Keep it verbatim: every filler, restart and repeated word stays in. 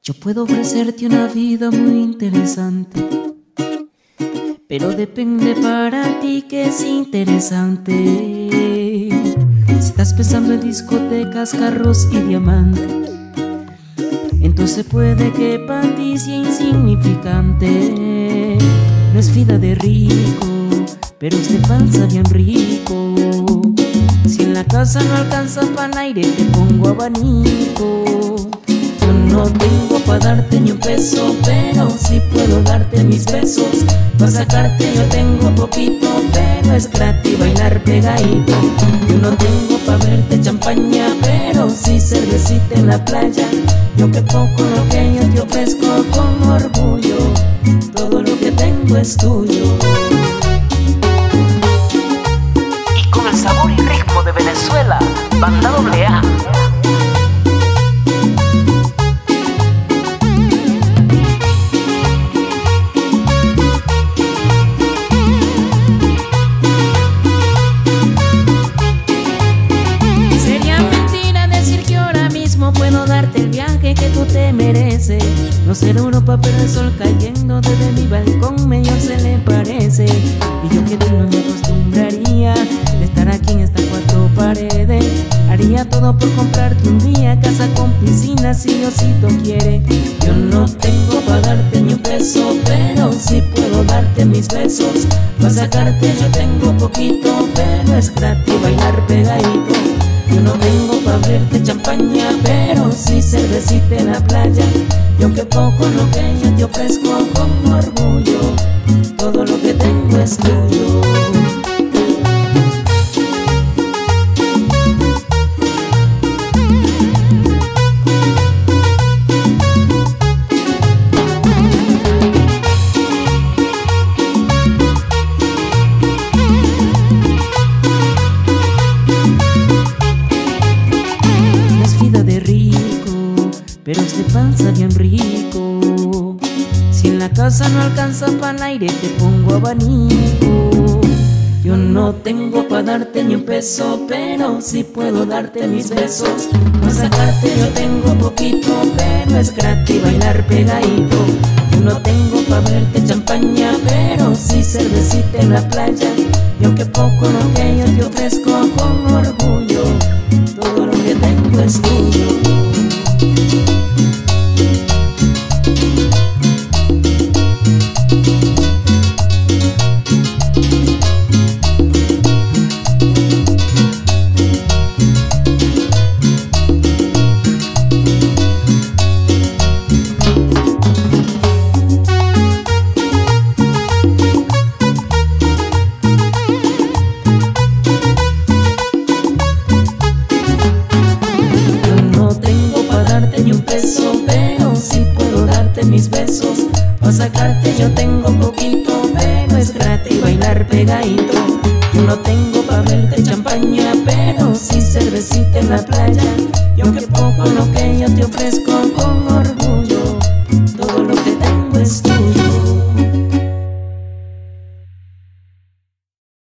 Yo puedo ofrecerte una vida muy interesante, pero depende para ti que es interesante. Si estás pensando en discotecas, carros y diamantes, entonces puede que para ti sea insignificante. No es vida de rico, pero este panza bien rico. Si en la casa no alcanza pan aire, te pongo abanico. Yo no tengo pa' darte ni un peso, pero sí puedo darte mis besos. Pa' sacarte yo tengo poquito, pero es gratis bailar pegadito. Yo no tengo pa' verte champaña, pero sí cervecita en la playa. Yo que poco lo que yo te ofrezco con orgullo, todo lo que tengo es tuyo. Y con el sabor y ritmo de Venezuela, Banda Doble A. Puedo darte el viaje que tú te mereces. No ser Europa, pero el sol cayendo desde mi balcón medio se le parece. Y yo que tú no me acostumbraría de estar aquí en estas cuatro paredes. Haría todo por comprarte un día casa con piscina si Diosito quiere. Yo no tengo pa' darte ni un peso, pero sí puedo darte mis besos. Pa' sacarte yo tengo poquito, pero es gratis bailar pegadito. Yo no vengo pa' verte champaña, pero sí cervecita en la playa. Y aunque poco lo que yo te ofrezco con orgullo, todo lo que tengo es tuyo. Pero este panza bien rico. Si en la casa no alcanza pan aire, te pongo abanico. Yo no tengo pa' darte ni un peso, pero sí puedo darte mis besos. Pa' sacarte yo tengo poquito, pero es gratis bailar pegadito. Yo no tengo pa' verte champaña, pero sí cervecita en la playa. Y aunque poco lo que yo te ofrezco con orgullo, todo lo que tengo es tuyo. Pero sí puedo darte mis besos. Pa' sacarte yo tengo poquito, pero es gratis bailar pegadito. Yo no tengo pa' verte champaña, pero sí cervecita en la playa. Y aunque